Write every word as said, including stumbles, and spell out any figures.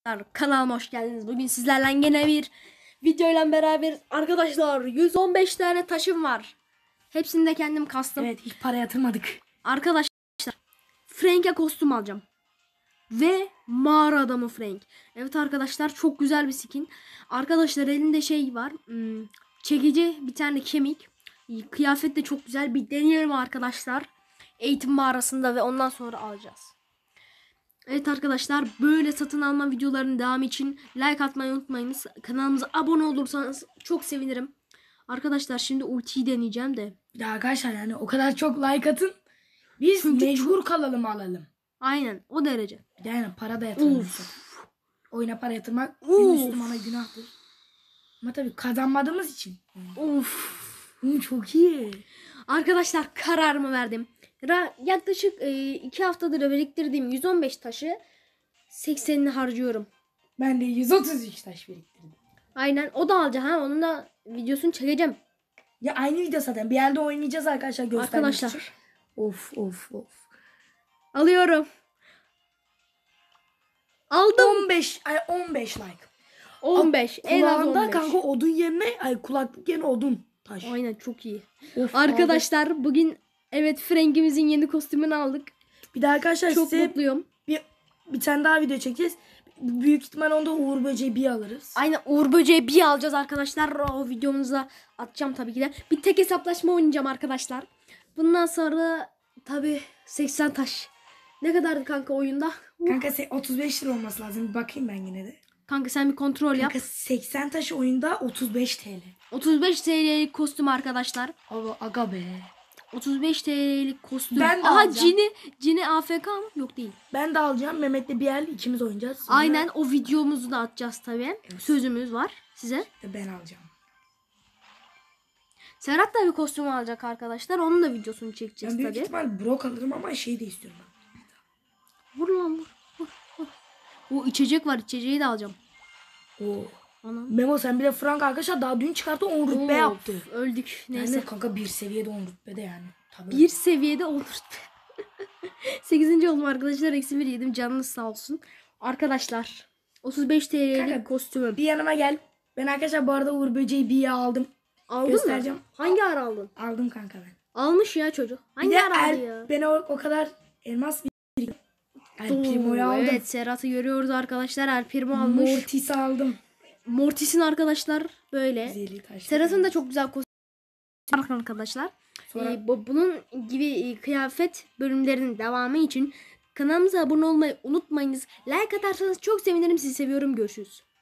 Arkadaşlar kanalıma hoş geldiniz. Bugün sizlerle yine bir videoyla beraber arkadaşlar yüz on beş tane taşım var. Hepsini de kendim kastım. Evet, hiç para yatırmadık. Arkadaşlar Frank'e kostüm alacağım. Ve mağara adamı Frank. Evet arkadaşlar, çok güzel bir skin. Arkadaşlar elinde şey var. Hmm, çekici bir tane kemik. Kıyafet de çok güzel. Bir deneyelim arkadaşlar. Eğitim mağarasında ve ondan sonra alacağız. Evet arkadaşlar, böyle satın alma videolarının devamı için like atmayı unutmayınız. Kanalımıza abone olursanız çok sevinirim. Arkadaşlar şimdi ultiyi deneyeceğim de. Ya arkadaşlar, yani o kadar çok like atın. Biz Çünkü mecbur çok... kalalım alalım. Aynen o derece. Yani para da yatırmıyoruz. Oyuna para yatırmak bir Müslümana günahtır. Ama tabii kazanmadığımız için. Of. Hı, çok iyi. Arkadaşlar kararımı verdim. Ra yaklaşık e, iki haftadır biriktirdiğim yüz on beş taşı seksenini harcıyorum. Ben de yüz otuz üç taş biriktirdim. Aynen, o da alacağım ha, onun da videosunu çekeceğim. Ya aynı video zaten. Bir yerde oynayacağız arkadaşlar, göstermek Arkadaşlar. için. Of of of. Alıyorum. Aldım. on beş ay on beş like. on beş en az Kulağında on beş. kanka odun yerine ay kulaklık yerine odun taş. Aynen, çok iyi. Of, Arkadaşlar aldım. Bugün evet Frank'imizin yeni kostümünü aldık. Bir de arkadaşlar Çok size mutluyum. Bir, bir tane daha video çekeceğiz. Büyük ihtimal onda Uğur Böceği bir alırız. Aynen, Uğur Böceği bir alacağız arkadaşlar. O videomuza atacağım tabii ki de. Bir tek hesaplaşma oynayacağım arkadaşlar. Bundan sonra tabii seksen taş. Ne kadardı kanka oyunda? Kanka otuz beş lira olması lazım. Bir bakayım ben yine de. Kanka sen bir kontrol yap. Kanka seksen taş oyunda otuz beş TL. otuz beş T L'lik kostüm arkadaşlar. Aga, aga be. otuz beş T L'lik kostüm. Ben de Aha, alacağım. Cini, Cini A F K mı? Yok değil. Ben de alacağım. Mehmet'le bir el ikimiz oynayacağız. Sonra Aynen, o videomuzu da atacağız tabii. Evet. Sözümüz var size. ben alacağım. Serhat da bir kostüm alacak arkadaşlar. Onun da videosunu çekeceğiz Ben büyük tabii. ihtimal Brock alırım ama şey de istiyorum ben. Vur lan vur. Vur, vur. O içecek var, içeceği de alacağım. Oo. Ana. Memo sen bile Frank arkadaşlar daha dün çıkarttı on rütbe Of, yaptı. Öldük. Neyse. Yani kanka bir seviyede on rütbede yani. Tabii. Bir seviyede olur. sekizinci oldum arkadaşlar. Eksi bir yedim. Canınız sağ olsun. Arkadaşlar otuz beş T L'lik Kanka, kostümüm. Bir yanıma gel. Ben arkadaşlar bu arada Uğur Böceği bir aldım. Aldın göstereceğim. mı? Hangi ara aldın? Aldım kanka ben. Almış ya çocuk. Hangi Bir de ara aldı el, ya? ben o, o kadar elmas bir El Oo, Primo'yu aldım. Evet, Serhat'ı görüyoruz arkadaşlar. El Primo almış. Mortis'i aldım. Mortis'in arkadaşlar böyle. Güzeli taşlı. Serhat'ın da çok güzel kostüm arkadaşlar. Sonra... Ee, bu, bunun gibi e, kıyafet bölümlerinin devamı için kanalımıza abone olmayı unutmayınız. Like atarsanız çok sevinirim. Sizi seviyorum. Görüşürüz.